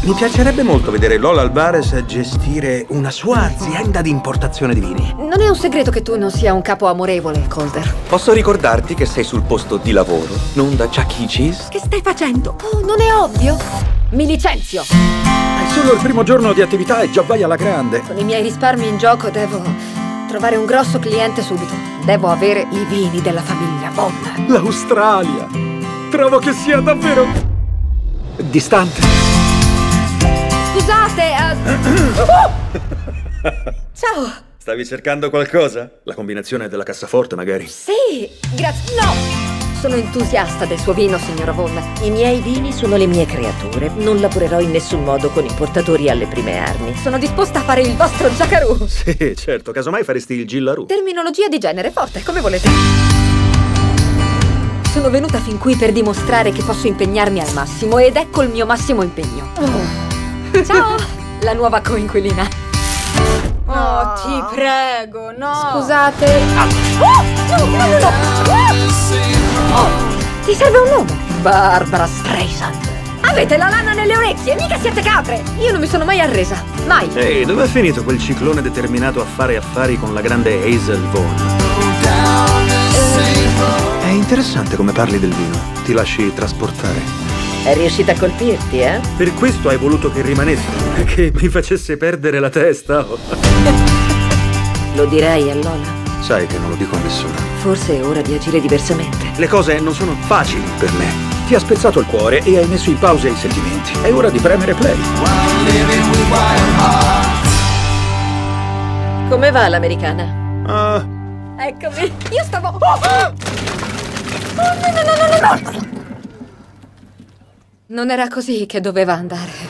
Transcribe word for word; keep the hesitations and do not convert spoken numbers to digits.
Mi piacerebbe molto vedere Lola Alvarez gestire una sua azienda di importazione di vini. Non è un segreto che tu non sia un capo amorevole, Calder. Posso ricordarti che sei sul posto di lavoro, non da Chuck E. Cheese? Che stai facendo? Oh, non è ovvio? Mi licenzio. È solo il primo giorno di attività e già vai alla grande. Con i miei risparmi in gioco devo trovare un grosso cliente subito. Devo avere i vini della famiglia Von. L'Australia. Trovo che sia davvero distante. Scusate, uh... oh! Ciao. Stavi cercando qualcosa? La combinazione della cassaforte, magari? Sì, grazie. No! Sono entusiasta del suo vino, signora Von. I miei vini sono le mie creature. Non lavorerò in nessun modo con importatori alle prime armi. Sono disposta a fare il vostro Giacarù. Sì, certo. Casomai faresti il Gillaru. Terminologia di genere forte, come volete. Sono venuta fin qui per dimostrare che posso impegnarmi al massimo ed ecco il mio massimo impegno. Oh. Ciao, la nuova coinquilina. Oh, oh, ti prego, no. Scusate. Oh, no, no, no, no. Oh, ti serve un nome? Barbara Streisand. Avete la lana nelle orecchie, mica siete capre. Io non mi sono mai arresa, mai. Ehi, dove è finito quel ciclone determinato a fare affari con la grande Hazel Vaughn? È interessante come parli del vino. Ti lasci trasportare. È riuscita a colpirti, eh? Per questo hai voluto che rimanessi, che mi facesse perdere la testa. Lo direi a Lola? Sai che non lo dico a nessuno. Forse è ora di agire diversamente. Le cose non sono facili per me. Ti ha spezzato il cuore e hai messo in pausa i sentimenti. È ora di premere play. Come va l'americana? Uh. Eccomi. Io stavo... Oh, oh! Oh, no, no, no, no, no! Non era così che doveva andare.